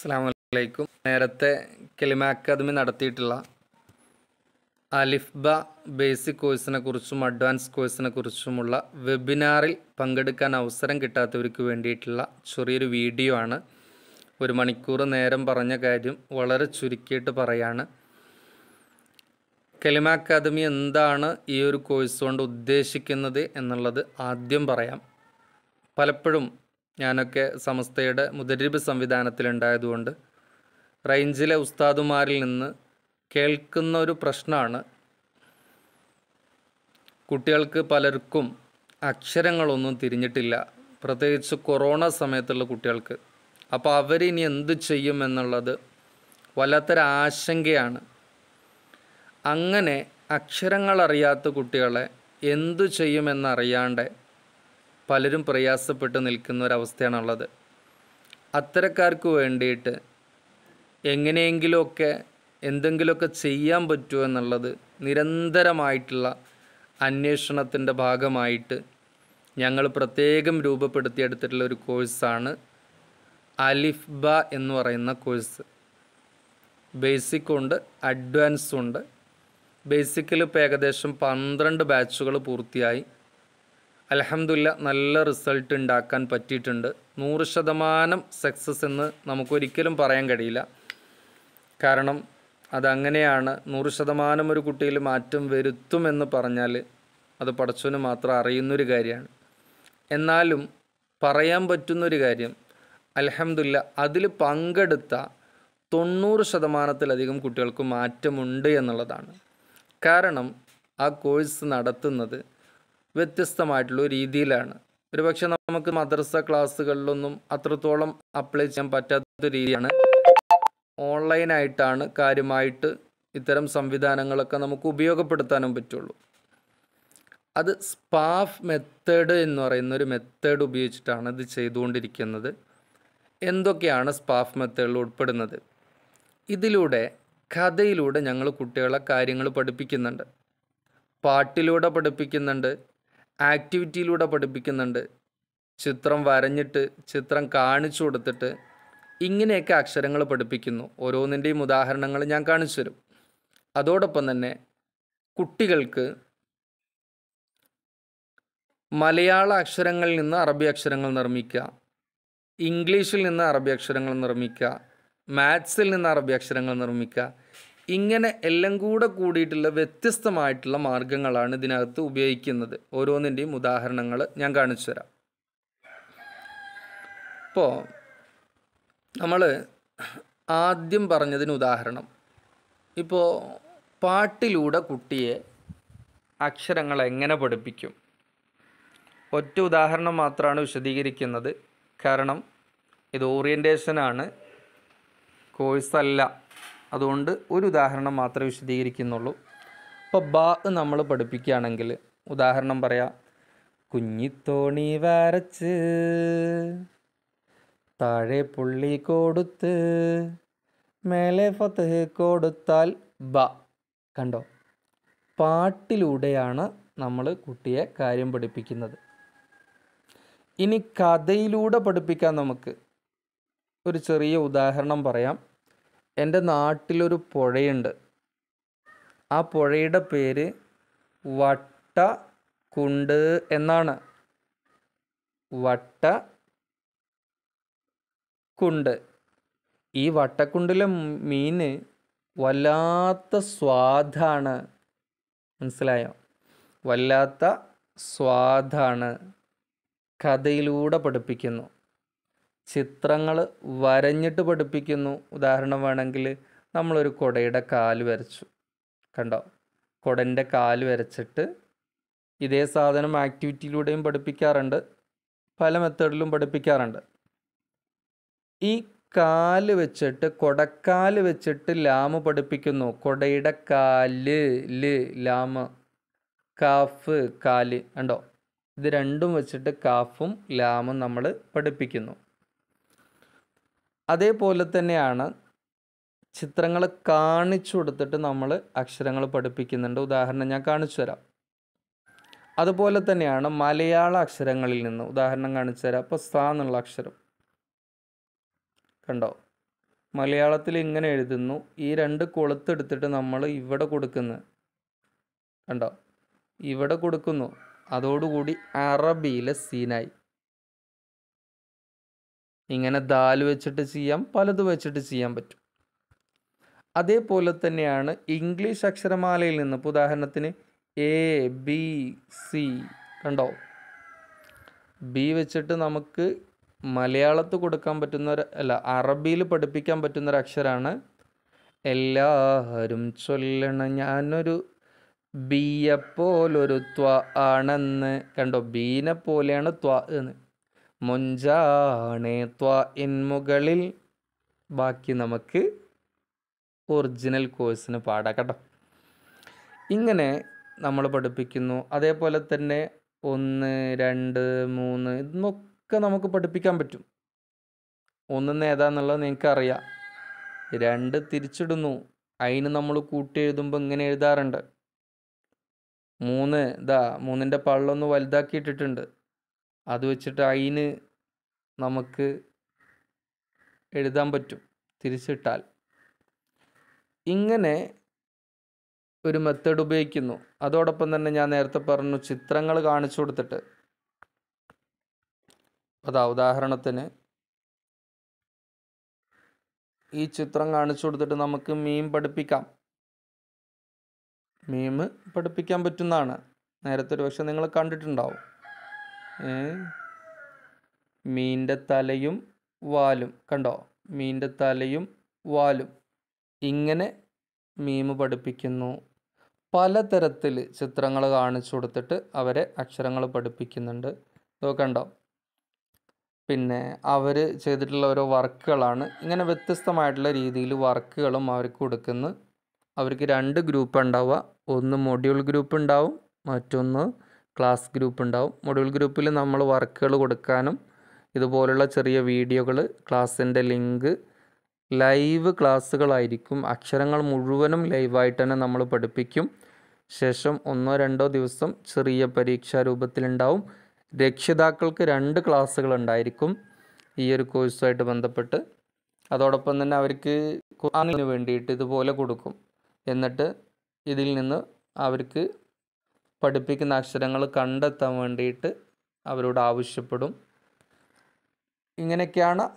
അസ്സലാമു അലൈക്കും. നേരത്തെ കെലിമ അക്കാദമി നടത്തിയിട്ടുള്ള അലിഫ് ബ ബേസിക് കോഴ്സിനെ കുറിച്ചും അഡ്വാൻസ് കോഴ്സിനെ കുറിച്ചുമുള്ള വെബിനാറിൽ പങ്കെടുക്കാൻ അവസരം കിട്ടാത്തവർക്ക് വേണ്ടിയിട്ടുള്ള ചെറിയൊരു വീഡിയോ ആണ്. 1 മണിക്കൂർ നേരം പറഞ്ഞ കാര്യം വളരെ ചുരുക്കിയിട്ട് പറയാണ്. കെലിമ അക്കാദമി എന്താണ് ഈ ഒരു കോഴ്സ് കൊണ്ട് ഉദ്ദേശിക്കുന്നത് എന്നുള്ളത് ആദ്യം പറയാം. പലപ്പോഴും ഞാനൊക്കെ സമസ്തയുടെ മുദരിബ് സംവിധാനത്തിലുണ്ടായതുകൊണ്ട് റേഞ്ചിലെ ഉസ്താദുമാരിൽ നിന്ന് കേൾക്കുന്ന ഒരു പ്രശ്നമാണ്, കുട്ടികൾക്ക് പലർക്കും അക്ഷരങ്ങളൊന്നും തിരിഞ്ഞിട്ടില്ല, പ്രത്യേകിച്ച് കൊറോണ സമയത്തുള്ള കുട്ടികൾക്ക്. അപ്പോൾ അവരിനി എന്ത് ചെയ്യും എന്നുള്ളത് വല്ലാത്തൊരാശങ്കയാണ്. അങ്ങനെ അക്ഷരങ്ങൾ അറിയാത്ത കുട്ടികളെ എന്തു ചെയ്യുമെന്നറിയാണ്ട് പലരും പ്രയാസപ്പെട്ട് നിൽക്കുന്ന ഒരവസ്ഥയാണുള്ളത്. അത്തരക്കാർക്ക് വേണ്ടിയിട്ട് എങ്ങനെയെങ്കിലുമൊക്കെ എന്തെങ്കിലുമൊക്കെ ചെയ്യാൻ പറ്റുമോ എന്നുള്ളത് നിരന്തരമായിട്ടുള്ള അന്വേഷണത്തിൻ്റെ ഭാഗമായിട്ട് ഞങ്ങൾ പ്രത്യേകം രൂപപ്പെടുത്തിയെടുത്തിട്ടുള്ള ഒരു കോഴ്സാണ് അലിഫ് ബ എന്ന് പറയുന്ന കോഴ്സ്. ബേസിക് ഉണ്ട്, അഡ്വാൻസും ഉണ്ട്. ബേസിക്കിൽ ഇപ്പോൾ ഏകദേശം 12 ബാച്ചുകൾ പൂർത്തിയായി. അൽഹംദുലില്ലാ നല്ല റിസൾട്ട് ഉണ്ടാക്കാൻ പറ്റിയിട്ടുണ്ട്. 100% സക്സസ് എന്ന് നമുക്കൊരിക്കലും പറയാൻ കഴിയില്ല. കാരണം അതങ്ങനെയാണ്. 100% ഒരു കുട്ടിയിൽ മാറ്റം വരുത്തുമെന്ന് പറഞ്ഞാൽ അത് പടച്ചവന് മാത്രം അറിയുന്നൊരു കാര്യമാണ്. എന്നാലും പറയാൻ പറ്റുന്നൊരു കാര്യം, അൽഹംദുലില്ലാ അതിൽ പങ്കെടുത്ത 90%-ലധികം കുട്ടികൾക്ക് മാറ്റമുണ്ട് എന്നുള്ളതാണ്. കാരണം ആ കോഴ്സ് നടത്തുന്നത് വ്യത്യസ്തമായിട്ടുള്ള രീതിയിലാണ്. ഒരുപക്ഷെ നമുക്ക് മദ്രസ ക്ലാസ്സുകളിലൊന്നും അത്രത്തോളം അപ്ലൈ ചെയ്യാൻ പറ്റാത്ത രീതിയാണ്. ഓൺലൈനായിട്ടാണ് കാര്യമായിട്ട് ഇത്തരം സംവിധാനങ്ങളൊക്കെ നമുക്ക് ഉപയോഗപ്പെടുത്താനും പറ്റുള്ളൂ. അത് സ്പാഫ് മെത്തേഡ് എന്ന് പറയുന്നൊരു മെത്തേഡ് ഉപയോഗിച്ചിട്ടാണ് ഇത് ചെയ്തുകൊണ്ടിരിക്കുന്നത്. എന്തൊക്കെയാണ് സ്പാഫ് മെത്തേഡിൽ ഉൾപ്പെടുന്നത്? ഇതിലൂടെ കഥയിലൂടെ ഞങ്ങൾ കുട്ടികളെ കാര്യങ്ങൾ പഠിപ്പിക്കുന്നുണ്ട്, പാട്ടിലൂടെ പഠിപ്പിക്കുന്നുണ്ട്, ആക്ടിവിറ്റിയിലൂടെ പഠിപ്പിക്കുന്നുണ്ട്, ചിത്രം വരഞ്ഞിട്ട് ചിത്രം കാണിച്ചു കൊടുത്തിട്ട് ഇങ്ങനെയൊക്കെ അക്ഷരങ്ങൾ പഠിപ്പിക്കുന്നു. ഓരോന്നിൻ്റെയും ഉദാഹരണങ്ങൾ ഞാൻ കാണിച്ചു തരും. അതോടൊപ്പം തന്നെ കുട്ടികൾക്ക് മലയാള അക്ഷരങ്ങളിൽ നിന്ന് അറബി അക്ഷരങ്ങൾ നിർമ്മിക്കുക, ഇംഗ്ലീഷിൽ നിന്ന് അറബി അക്ഷരങ്ങൾ നിർമ്മിക്കുക, മാത്സിൽ നിന്ന് അറബി അക്ഷരങ്ങൾ നിർമ്മിക്കുക, ഇങ്ങനെ എല്ലാം കൂടിയിട്ടുള്ള വ്യത്യസ്തമായിട്ടുള്ള മാർഗങ്ങളാണ് ഇതിനകത്ത് ഉപയോഗിക്കുന്നത്. ഓരോന്നിൻ്റെയും ഉദാഹരണങ്ങൾ ഞാൻ കാണിച്ചു തരാം. ഇപ്പോൾ നമ്മൾ ആദ്യം പറഞ്ഞതിന് ഉദാഹരണം, ഇപ്പോൾ പാട്ടിലൂടെ കുട്ടിയെ അക്ഷരങ്ങൾ എങ്ങനെ പഠിപ്പിക്കും? ഒറ്റ ഉദാഹരണം മാത്രമാണ് വിശദീകരിക്കുന്നത്. കാരണം ഇത് ഓറിയൻറ്റേഷനാണ്, കോഴ്സല്ല. അതുകൊണ്ട് ഒരു ഉദാഹരണം മാത്രമേ വിശദീകരിക്കുന്നുള്ളൂ. ഇപ്പോൾ ബ നമ്മൾ പഠിപ്പിക്കുകയാണെങ്കിൽ ഉദാഹരണം പറയാം. കുഞ്ഞിത്തോണി വരച്ച് താഴെ പുള്ളി കൊടുത്ത് മേലെ ഫതഹ് കൊടുത്താൽ ബ. കണ്ടോ? പാട്ടിലൂടെയാണ് നമ്മൾ കുട്ടിയെ കാര്യം പഠിപ്പിക്കുന്നത്. ഇനി കഥയിലൂടെ പഠിപ്പിക്കാൻ നമുക്ക് ഒരു ചെറിയ ഉദാഹരണം പറയാം. എൻ്റെ നാട്ടിലൊരു പുഴയുണ്ട്. ആ പുഴയുടെ പേര് വട്ടക്കുണ്ട് എന്നാണ്. വട്ടക്കുണ്ട്. ഈ വട്ടക്കുണ്ടിലെ മീന് വല്ലാത്ത സ്വാദാണ്. മനസ്സിലായോ? വല്ലാത്ത സ്വാദാണ്. കഥയിലൂടെ പഠിപ്പിക്കുന്നു, ചിത്രങ്ങൾ വരഞ്ഞിട്ട് പഠിപ്പിക്കുന്നു. ഉദാഹരണം വേണമെങ്കിൽ നമ്മളൊരു കുടയുടെ കാല് വരച്ചു. കണ്ടോ? കുടൻ്റെ കാല് വരച്ചിട്ട് ഇതേ സാധനം ആക്ടിവിറ്റിയിലൂടെയും പഠിപ്പിക്കാറുണ്ട്, പല മെത്തേഡിലും പഠിപ്പിക്കാറുണ്ട്. ഈ കാല് വെച്ചിട്ട് കൊടക്കാല് വെച്ചിട്ട് ലാമ് പഠിപ്പിക്കുന്നു. കൊടയുടെ കാല് ലാമ്, കാഫ് കാല്. കണ്ടോ? ഇത് രണ്ടും വെച്ചിട്ട് കാഫും ലാമും നമ്മൾ പഠിപ്പിക്കുന്നു. അതേപോലെ തന്നെയാണ് ചിത്രങ്ങൾ കാണിച്ചു കൊടുത്തിട്ട് നമ്മൾ അക്ഷരങ്ങൾ പഠിപ്പിക്കുന്നുണ്ട്. ഉദാഹരണം ഞാൻ കാണിച്ചു തരാം. അതുപോലെ തന്നെയാണ് മലയാള അക്ഷരങ്ങളിൽ നിന്ന് ഉദാഹരണം കാണിച്ചു തരാം. അപ്പോൾ സ എന്നുള്ള അക്ഷരം കണ്ടോ? മലയാളത്തിൽ ഇങ്ങനെ എഴുതുന്നു. ഈ 2 കൊളുത്തെടുത്തിട്ട് നമ്മൾ ഇവിടെ കൊടുക്കുന്നു. കണ്ടോ? ഇവിടെ കൊടുക്കുന്നു. അതോടുകൂടി അറബിയിലെ സീനായി. ഇങ്ങനെ ദാല് വെച്ചിട്ട് ചെയ്യാം, പലത് വെച്ചിട്ട് ചെയ്യാൻ പറ്റും. അതേപോലെ തന്നെയാണ് ഇംഗ്ലീഷ് അക്ഷരമാലയിൽ നിന്ന്. ഇപ്പോൾ ഉദാഹരണത്തിന് ABC, കണ്ടോ? ബി വെച്ചിട്ട് നമുക്ക് മലയാളത്തിൽ കൊടുക്കാൻ പറ്റുന്ന അറബിയിൽ പഠിപ്പിക്കാൻ പറ്റുന്നൊരു അക്ഷരമാണ്. എല്ലാവരും ചൊല്ലണം ഞാനൊരു ബിയെപ്പോലൊരു ത്വ ആണെന്ന്. കണ്ടോ? ബീനെ പോലെയാണ് ത്വ എന്ന്. മൊഞ്ചാണേ ത്വ ഇൻ മുകളിൽ. ബാക്കി നമുക്ക് ഒറിജിനൽ കോഴ്സിന് പാടാം കേട്ടോ. ഇങ്ങനെ നമ്മൾ പഠിപ്പിക്കുന്നു. അതേപോലെ തന്നെ 1, 2, 3 ഇതൊക്കെ നമുക്ക് പഠിപ്പിക്കാൻ പറ്റും. 1 ഏതാന്നുള്ളത് നിങ്ങൾക്ക് അറിയാം. 2 തിരിച്ചിടുന്നു. അതിന് നമ്മൾ കൂട്ടി എഴുതുമ്പോൾ ഇങ്ങനെ എഴുതാറുണ്ട്. 3 3ൻ്റെ പള്ളൊന്ന് വലുതാക്കിയിട്ടിട്ടുണ്ട്. അത് വെച്ചിട്ട് അതിന് നമുക്ക് എഴുതാൻ പറ്റും തിരിച്ചിട്ടാൽ. ഇങ്ങനെ ഒരു മെത്തേഡ് ഉപയോഗിക്കുന്നു. അതോടൊപ്പം തന്നെ ഞാൻ നേരത്തെ പറഞ്ഞു ചിത്രങ്ങൾ കാണിച്ചു കൊടുത്തിട്ട്. ഉദാഹരണത്തിന് ഈ ചിത്രം കാണിച്ചു കൊടുത്തിട്ട് നമുക്ക് മീം പഠിപ്പിക്കാം. മീം പഠിപ്പിക്കാൻ പറ്റുന്നതാണ്. നേരത്തെ ഒരു പക്ഷെ നിങ്ങൾ കണ്ടിട്ടുണ്ടാവും. മീൻ്റെ തലയും വാലും. കണ്ടോ? മീൻ്റെ തലയും വാലും. ഇങ്ങനെ മീം പഠിപ്പിക്കുന്നു. പലതരത്തിൽ ചിത്രങ്ങൾ കാണിച്ചു കൊടുത്തിട്ട് അവരെ അക്ഷരങ്ങൾ പഠിപ്പിക്കുന്നുണ്ട്. ഇതൊക്കെ കണ്ടോ? പിന്നെ അവർ ചെയ്തിട്ടുള്ള ഓരോ വർക്കുകളാണ്. ഇങ്ങനെ വ്യത്യസ്തമായിട്ടുള്ള രീതിയിൽ വർക്കുകളും അവർക്ക് കൊടുക്കുന്നു. അവർക്ക് 2 ഗ്രൂപ്പ് ഉണ്ടാവുക. ഒന്ന് മൊഡ്യൂൾ ഗ്രൂപ്പ് ഉണ്ടാവും, മറ്റൊന്ന് ക്ലാസ് ഗ്രൂപ്പ് ഉണ്ടാവും. മൊഡ്യൂൾ ഗ്രൂപ്പിൽ നമ്മൾ വർക്കുകൾ കൊടുക്കാനും ഇതുപോലുള്ള ചെറിയ വീഡിയോകൾ, ക്ലാസ്സിൻ്റെ ലിങ്ക്, ലൈവ് ക്ലാസ്സുകളായിരിക്കും. അക്ഷരങ്ങൾ മുഴുവനും ലൈവായിട്ട് തന്നെ നമ്മൾ പഠിപ്പിക്കും. ശേഷം 1-2 ദിവസം ചെറിയ പരീക്ഷാ രൂപത്തിലുണ്ടാവും. രക്ഷിതാക്കൾക്ക് 2 ക്ലാസ്സുകൾ ഉണ്ടായിരിക്കും ഈ ഒരു കോഴ്സുമായിട്ട് ബന്ധപ്പെട്ട്. അതോടൊപ്പം തന്നെ അവർക്ക് ഖുർആനിന് വേണ്ടിയിട്ട് ഇതുപോലെ കൊടുക്കും. എന്നിട്ട് ഇതിൽ നിന്ന് അവർക്ക് പഠിപ്പിക്കുന്ന അക്ഷരങ്ങൾ കണ്ടെത്താൻ വേണ്ടിയിട്ട് അവരോട് ആവശ്യപ്പെടും. ഇങ്ങനെയൊക്കെയാണ്